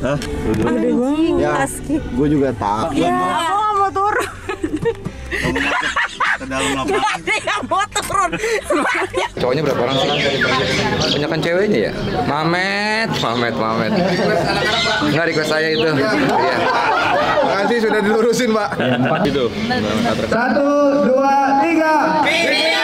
Hah? Ya, gue juga takut. Ya, aku nggak mau turun. Kamu ke dalam lapangan. Gak ada yang mau turun. Cowoknya berapa orang sih? Banyak kan ceweknya ya? Mamet. Nggak request saya itu. Iya. Makasih sudah dilurusin, Pak. 4 itu. 1, 2, 3.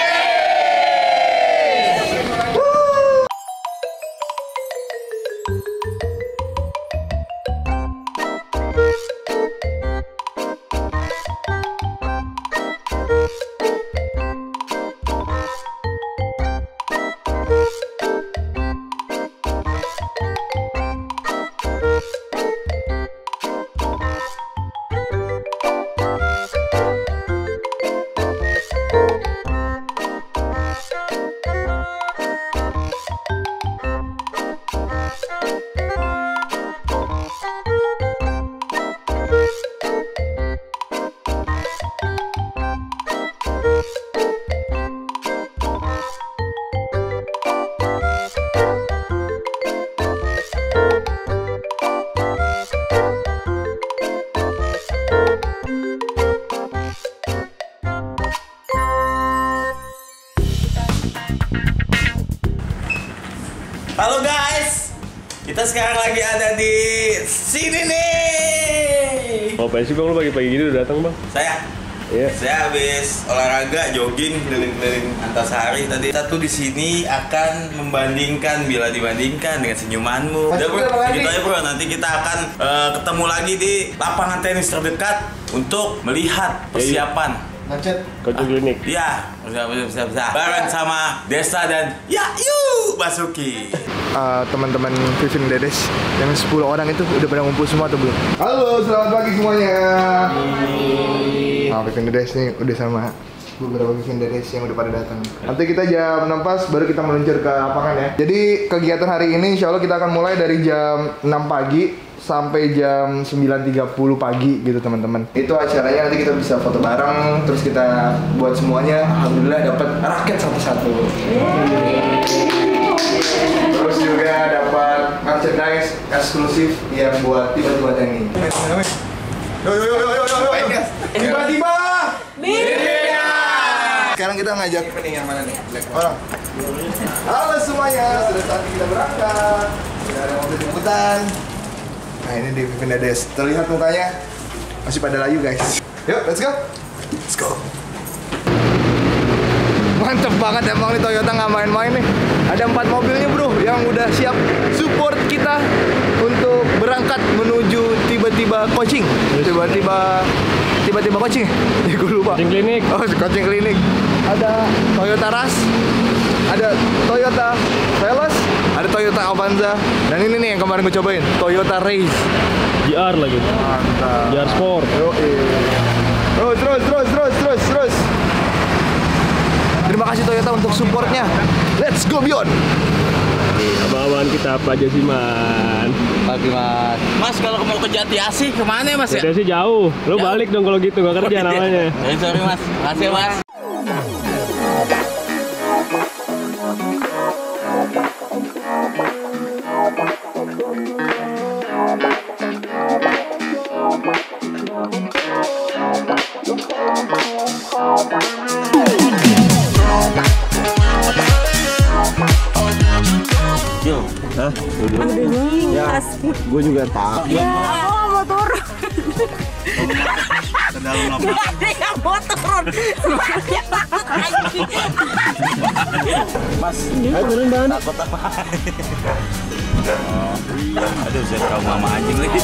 Halo guys, kita sekarang lagi ada di sini nih. Oh, pensi bang, lu pagi-pagi gini udah datang bang? Saya habis olahraga jogging keliling-keliling Antasari tadi. Kita tuh di sini akan membandingkan bila dibandingkan dengan senyumanmu. Udah bro, gitu aja bro. Nanti kita akan ketemu lagi di lapangan tenis terdekat untuk melihat persiapan. Macet. Coaching klinik. Iya, bisa. Bareng sama Desa dan yuk Basuki. Teman-teman Vivin Dedes yang 10 orang itu udah pada ngumpul semua atau belum? Halo, selamat pagi semuanya. Vivin Dedes nih udah sama beberapa Vivin Dedes yang udah pada datang. Nanti kita jam 6 pas baru kita meluncur ke lapangan ya. Jadi kegiatan hari ini insya Allah kita akan mulai dari jam 6 pagi sampai jam 9.30 pagi gitu teman-teman. Itu acaranya nanti kita bisa foto bareng, terus kita buat semuanya. Alhamdulillah dapat raket satu-satu. Terus juga dapat merchandise eksklusif yang buat tiba-tiba ini. Tiba-tiba. Sekarang kita ngajak yang mana nih? Orang. Halo semuanya, sudah saatnya kita berangkat. Sudah ada mobil jemputan. Nah ini di Vivin Dedes. Terlihat mukanya masih pada layu guys. Yuk, let's go. Let's go. Mantep banget emang nih Toyota, nggak main-main nih. Ada 4 mobilnya bro yang udah siap support kita untuk berangkat menuju tiba-tiba coaching. Tiba-tiba coaching. Ya gue lupa. Coaching klinik. Oh, coaching klinik. Ada Toyota Rush, ada Toyota Veloz, ada Toyota Avanza, dan ini nih yang kemarin gue cobain, Toyota Race. GR lagi. Mantap. GR Sport. Terus. Terima kasih Toyota untuk supportnya. Let's go Beyond. Abang-abangan kita apa aja sih man? Pagi mas. Mas kalau mau ke Jati Asih kemana ya mas ya? Jati Asih jauh. Lo balik dong kalau gitu, gak kerja namanya. Sorry mas, makasih mas. Hah? Ya, gue juga takut. Ya, aku nggak mau turun. Ke dalam lapangan. Gak ada yang mau turun. Semuanya takut lagi. Mas, Ayo turun ban. takut apa? Aduh, saya trauma sama anjing lagi.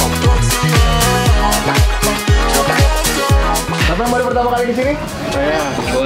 Siapa yang baru pertama kali di sini? Ayo,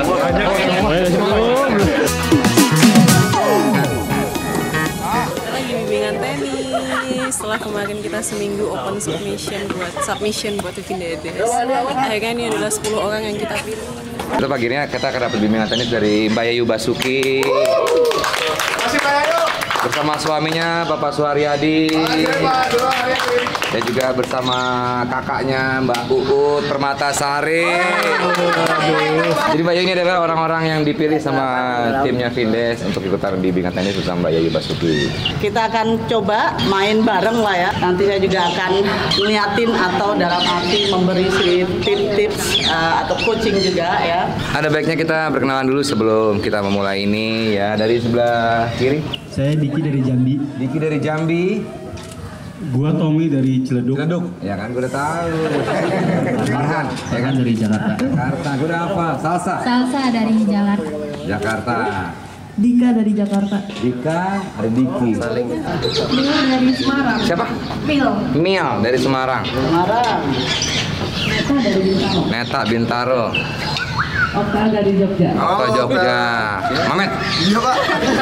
lagi bimbingan tenis. Setelah kemarin kita seminggu open submission buat Vivin Dedes. Akhirnya ini adalah 10 orang yang kita pilih. Itu paginya kita akan dapat bimbingan tenis dari Mbak Yayu Basuki. Masih Mbak Yayu. bersama suaminya Bapak Suharyadi. Dan juga bersama kakaknya Mbak Uut Permatasari. Jadi Mbak Yayu ini adalah orang-orang yang dipilih sama timnya Vindes untuk ikutan bimbingan tenis bersama Mbak Yayu Basuki. Kita akan coba main bareng lah ya. Nanti saya juga akan niatin atau dalam arti memberi tips-tips atau coaching juga ya. Ada baiknya kita berkenalan dulu sebelum kita memulai ini ya. Dari sebelah kiri. Saya Diki dari Jambi. Diki dari Jambi. Gua Tommy dari Ciledug. Ya kan, gue udah tahu. Farhan, ya kan Dari Jakarta. Jakarta. Gue udah apa? Salsa. Salsa dari Jakarta. Jakarta. Dika dari Jakarta. Dika, ada Diki. Mil dari Semarang. Siapa? Mil dari Semarang. Neta dari Bintaro. Neta Bintaro. Okta dari Jogja. Okta Jogja. Mamet. Iya Pak.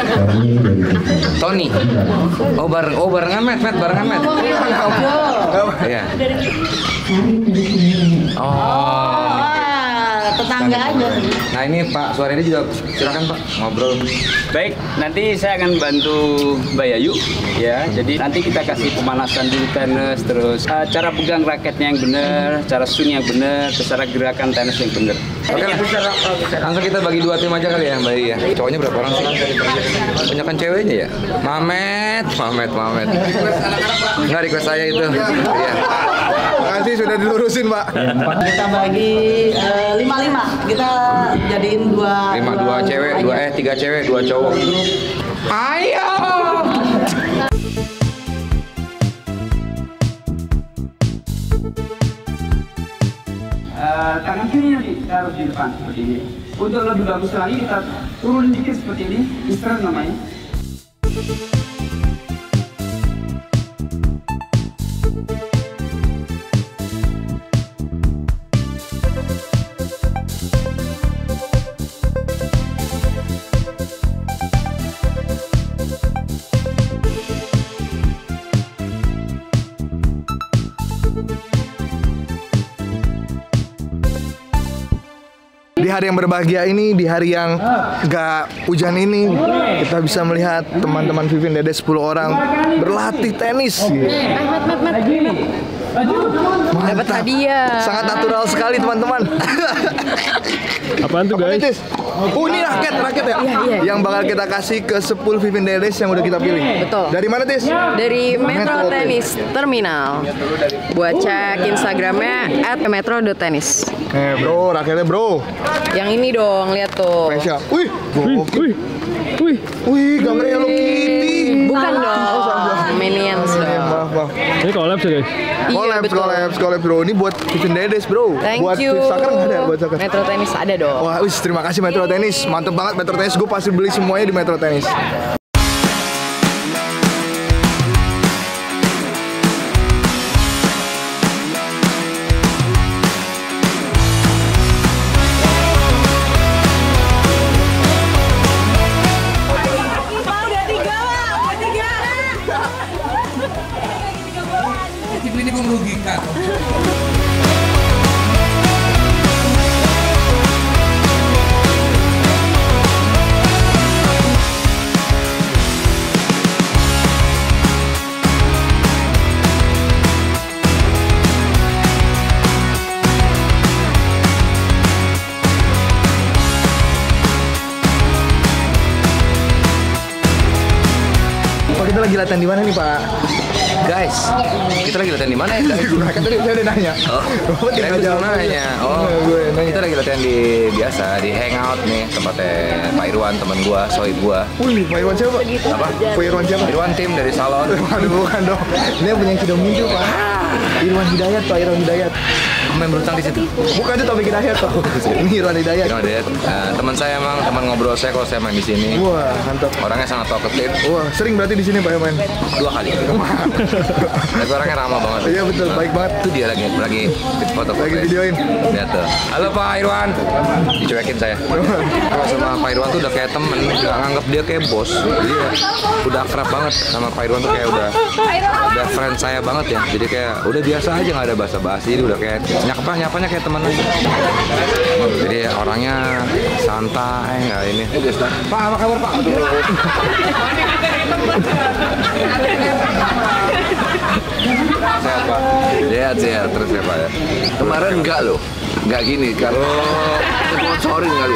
Tony. Oh barengan Met, barengan Met. Iya. Oh. Tetangga aja. Nah ini Pak Suharyadi juga silakan Pak ngobrol. Baik, nanti saya akan bantu Mbak Yayu ya. Jadi nanti kita kasih pemanasan dulu tenis, terus cara pegang raketnya yang benar, cara swing yang benar, terus cara gerakan tenis yang benar. Oke, langsung kita bagi dua tim aja kali ya Mbak Iya. Cowoknya berapa orang sih? Banyakan ceweknya ya? Mamet. Nggak request saya itu. Iya. Makasih sudah dilurusin Pak. Kita bagi 5-5. Kita jadiin Dua cewek, tiga cewek, 2 cowok. Ayo. Tangan kirinya ditaruh di depan seperti ini. Untuk lebih bagus lagi kita turun dikit seperti ini, istirahat namanya. Di hari yang berbahagia ini, di hari yang gak hujan ini, kita bisa melihat teman-teman Vivin Dede 10 orang berlatih tenis. Dapat hadiah. Sangat natural sekali teman-teman. Apaan tuh guys? Oh ini raket ya? Iya. Yang bakal kita kasih ke 10 Vivin Dedes yang udah kita pilih. Betul. Dari mana Tis? Dari Metro Tennis Terminal. Buat cek Instagramnya @metro.tennis. Bro, raketnya bro. Yang ini dong, lihat tuh. Spesial. Wih, gokil. Wih. Wih, gambar Hello Kitty. Bukan dong, Minions dong. Maaf. Ini collab ya guys? Iya, betul. Collab bro. Ini buat Vivin Dedes bro. Thank buat you. Soccer nggak ada buat soccer. Metro Tennis ada dong. Wah, wis terima kasih Metro Tennis. Mantep banget Metro Tennis. Gue pasti beli semuanya di Metro Tennis. Ini merugikan. Pak, kita lagi latihan di mana nih Pak? Guys, kita lagi latihan di mana ya? Kan tadi saya udah nanya. Oh, kira gue nanya. Oh, kita lagi latihan di biasa di hangout nih tempatnya Pak Irwan, teman gua, sohib gua. Wih, Pak Irwan siapa? Apa? Pak Irwan siapa? Irwan tim dari salon. Waduh, bukan dong. Ini yang punya Kido Muncul Pak. Irwan Hidayat Pak, Irwan Hidayat. Main berutang di situ. Bukan itu Taufik Hidayat Pak. Ini Irwan Hidayat. Irwan Hidayat. Teman saya emang teman ngobrol saya kalau saya main di sini. Wah, mantap. Orangnya sangat talkative. Wah, sering berarti di sini Pak yang main. 2 kali. Tapi orangnya ramah banget. Iya betul, baik banget. Itu dia lagi foto. Lagi videoin. Lihat tuh. Halo Pak Irwan. Dicuekin saya. Kalau sama sama Pak Irwan tuh udah kayak temen, nggak nganggap dia kayak bos. Jadi ya, udah akrab banget sama Pak Irwan tuh kayak udah friend saya banget ya. Jadi kayak udah biasa aja, nggak ada basa-basi, jadi udah kayak nyapanya kayak temen aja. Jadi orangnya santai, nggak ini. Pak, apa kabar Pak? Sehat Pak? Sehat terus ya Pak ya. Kemarin enggak loh, enggak gini. Kalau sponsorin kali.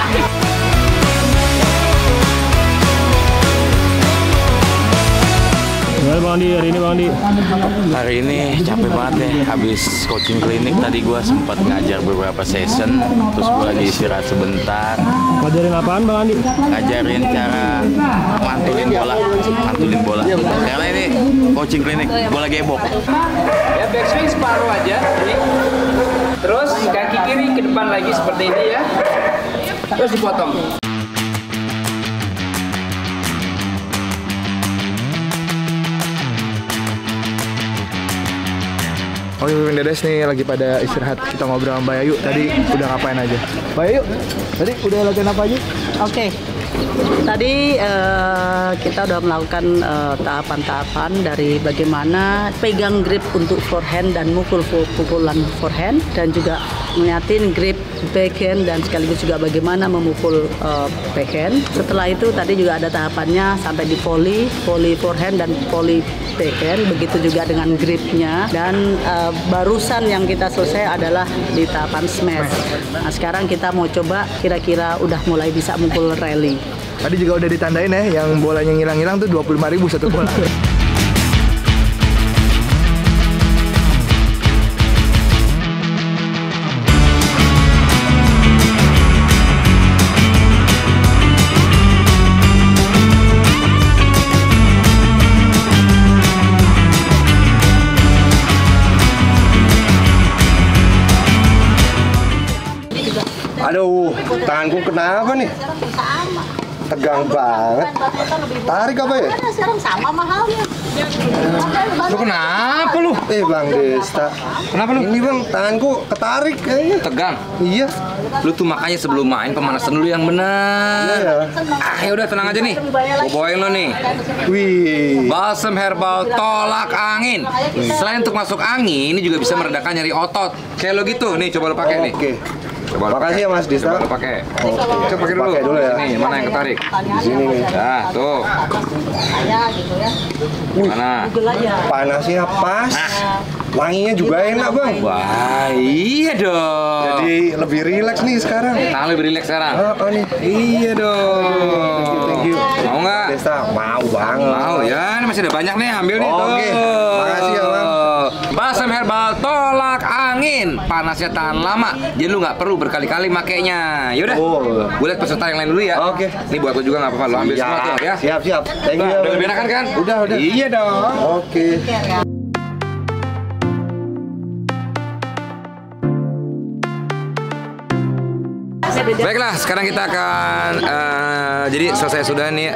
Gimana Bang Andi hari ini Bang Andi? Hari ini capek banget ya, habis coaching klinik tadi gue sempat ngajar beberapa session, terus gue lagi istirahat sebentar. Ngajarin apaan Bang Andi? Ngajarin cara mantulin bola. Karena ini coaching klinik, bola gebok. Ya backswing separuh aja. Ini. Terus kaki kiri ke depan lagi seperti ini ya. Terus dipotong. Oh, Pemimpin Dedes nih lagi pada istirahat. Kita ngobrol sama Mbak Yayu. Tadi udah ngapain aja? Mbak Yayu, tadi udah latihan apa aja? Oke. Tadi kita udah melakukan tahapan-tahapan dari bagaimana pegang grip untuk forehand dan mukul pukulan forehand, dan juga ngeliatin grip backhand dan sekaligus juga bagaimana memukul backhand. Setelah itu tadi juga ada tahapannya sampai di volley forehand dan volley backhand, begitu juga dengan gripnya, dan barusan yang kita selesai adalah di tahapan smash. Nah sekarang kita mau coba kira-kira udah mulai bisa mukul rally. Tadi juga udah ditandain ya, yang bolanya ngilang-ngilang tuh 25.000 satu bola. Aduh, tanganku kenapa nih? Tegang banget. Tarik apa ya? Sekarang sama mahalnya. Lu kenapa lu? Bang Desta. Kenapa lu? Ini Bang, tanganku ketarik kayaknya. Tegang? Iya. Lu tuh makanya sebelum main pemanasan dulu yang benar. Ya udah tenang aja nih. Gua bawain lo nih. Wih. Balsam herbal tolak angin. Selain untuk masuk angin, ini juga bisa meredakan nyeri otot. Kayak lo gitu. Nih coba lo pakai nih. Oke. Coba Makasih ya Mas Desta. Coba lo pakai. Coba pakai dulu. Pakai dulu ya. Nih, mana yang ketarik? Di sini nih. Nah, tuh. Mana? Panasnya pas. Wanginya juga enak Bang. Wah, iya dong. Jadi lebih rileks nih sekarang. Nah, lebih rileks sekarang. Oh nih. Iya dong. Thank you. Mau nggak? Desta, mau banget. Mau ya, ini masih ada banyak nih, ambil nih. Oke. Makasih ya Bang. Balsam herbal tolak angin, panasnya tahan lama, jadi lu nggak perlu berkali-kali makainya. Yaudah, gue liat peserta yang lain dulu ya. Oke. Ini buat lu juga nggak apa-apa, lu ambil semua tuh ya. Siap. Thank you. Udah lebih enakan kan? Udah. Iya dong. Oke. Baiklah, sekarang kita akan jadi selesai sudah nih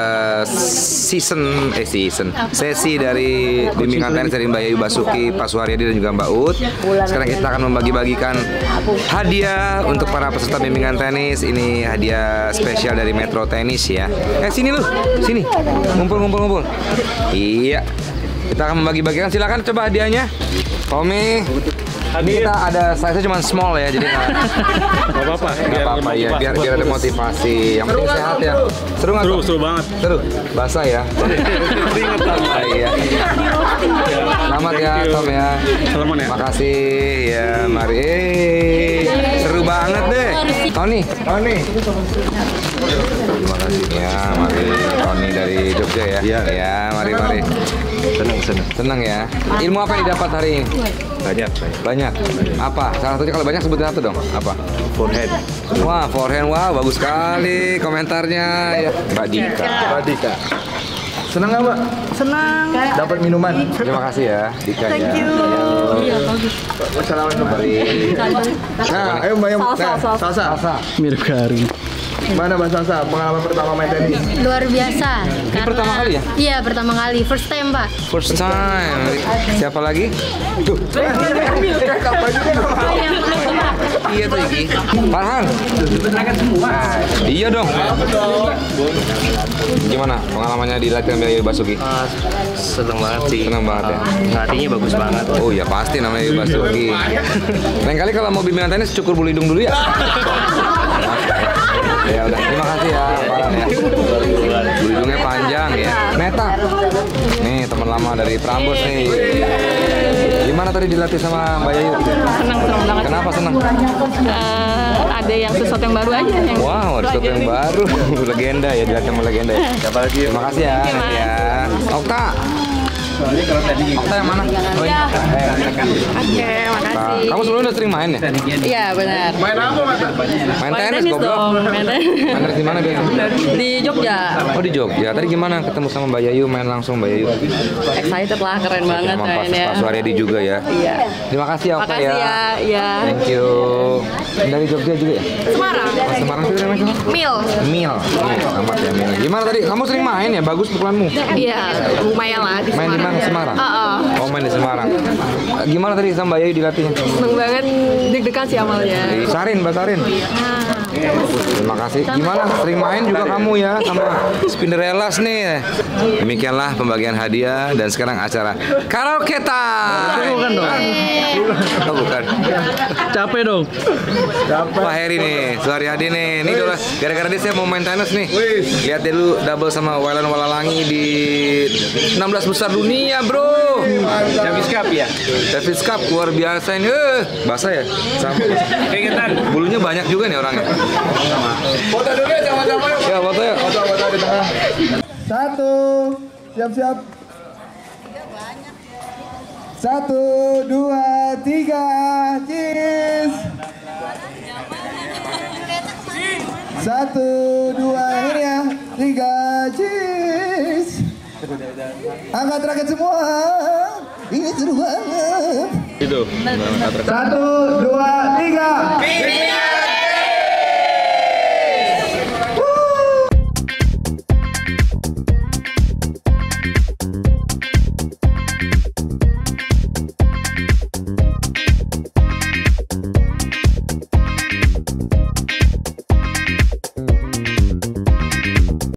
sesi dari bimbingan tenis dari Mbak Yayu Basuki, Pak Suharyadi dan juga Mbak Ut. Sekarang kita akan membagi-bagikan hadiah untuk para peserta bimbingan tenis. Ini hadiah spesial dari Metro Tenis ya. Sini lu, sini, ngumpul. Iya, kita akan membagi-bagikan. Silakan coba hadiahnya, Tommy. Kita ada size cuma small ya, jadi nggak apa-apa. Biar ada motivasi. Yang penting sehat ya. Seru nggak? Seru banget. Seru. Basah ya. Iya. Selamat ya Tom ya. Selamat ya. Makasih ya, mari. Seru banget deh. Tony. Terima kasih ya, mari Tony dari Jogja ya. Ya, mari. Senang ya. Ilmu apa yang didapat hari ini? Banyak. Apa? Salah satunya kalau banyak sebutin satu dong. Apa? Forehand. Wah, forehand. Wah, bagus sekali komentarnya ya. Mbak Dika. Senang nggak Mbak? Senang. Dapat minuman. Terima kasih ya, Dika. Thank you. Iya, bagus. Assalamualaikum. Nah, ayo Mbak yang salsa. Mirip Garing. Mana Mbak Salsa, pengalaman pertama main tenis? Luar biasa. Ini pertama kali ya? Iya, pertama kali. First time, Pak. First time. Siapa lagi? Tuh. Iya tuh Iki. Farhan. Iya dong. Gimana pengalamannya di latihan Bayu Basuki? Seneng banget sih. Seneng banget ya. Ngelatihnya bagus banget. Oh ya pasti namanya Bayu Basuki. Lain kali kalau mau bimbingan tenis cukur bulu hidung dulu ya. Ya udah, terima kasih ya Farhan ya. Bulu hidungnya panjang ya. Meta. Nih teman lama dari Prambors nih. Gimana tadi dilatih sama Mbak Yayu? Senang banget. Kenapa senang? Ada yang sesuatu yang baru aja. Wow, ada sesuatu yang baru. Legenda ya, dilatih sama legenda ya. Siapa lagi? Terima kasih ya. Ya. Okta. Okta yang mana? Oh, Ya. Oke, makasih. Kamu sebelumnya udah sering main ya? Iya, benar. Main apa, Mata? Main tenis goblok. Main tenis. Main tenis di mana biasanya? Di Jogja. Oh di Jogja. Tadi gimana ketemu sama Mbak Yayu, main langsung Mbak Yayu? Excited lah, keren banget Sama mainnya. Pak Suharyadi juga ya. Iya. Terima kasih ya Okta Makasih ya. Iya. Thank you. Dari Jogja juga ya? Semarang. Oh, Semarang juga namanya siapa? Mil. Mil. Selamat ya Mil. Gimana tadi? Kamu sering main ya? Bagus pukulanmu. Iya, lumayan lah di Main di mana? Semarang. Oh main di Semarang. Gimana tadi sama Mbak Yayu dilatihnya? Seneng banget, deg-degan sih awalnya. Di Sarin, Mbak Sarin. Terima kasih. Gimana? Sering main juga kamu ya sama Spinderelas nih. Demikianlah pembagian hadiah dan sekarang acara karaoke time. Bukan dong. Oh, bukan. Capek dong. Pak Heri nih, Suharyadi nih. Ini udah gara-gara dia saya mau main tenis nih. Lihat dulu double sama Wailan Walalangi di 16 besar dunia, Bro. Davis Cup ya? Davis Cup luar biasa ini. Basah ya? Sama. Keringetan. Bulunya banyak juga nih orangnya. Foto dulu ya, sama-sama yuk. Ya, foto ya. Foto di tengah. Satu, siap-siap. 1, 2, 3, cheers. 1, 2, ini ya, 3, cheers. Angkat raket semua. Ini seru banget. Itu. 1, 2, 3.